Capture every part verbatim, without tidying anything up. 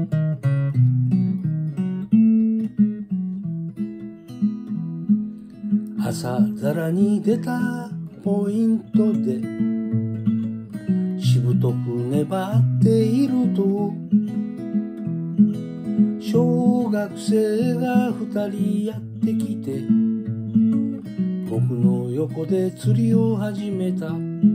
朝皿に出たポイントでしぶとく粘っていると、小学生が二人やってきて僕の横で釣りを始めた。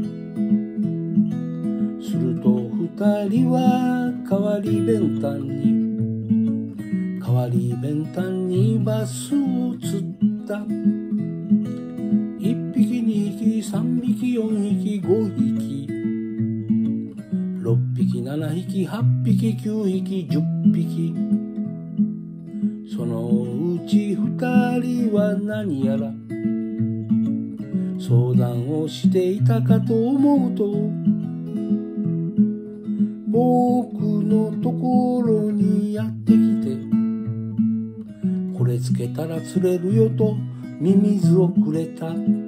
すると二人は代わり弁当に代わり弁当にバスを釣った。一匹二匹三匹四匹五匹六匹七匹八匹九匹十匹。そのうち二人は何やら相談をしていたかと思うと、僕のところにやってきて、これつけたら釣れるよとミミズをくれた。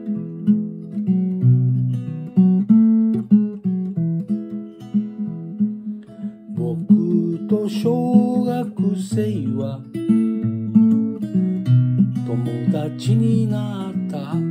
僕と小学生は友達になった。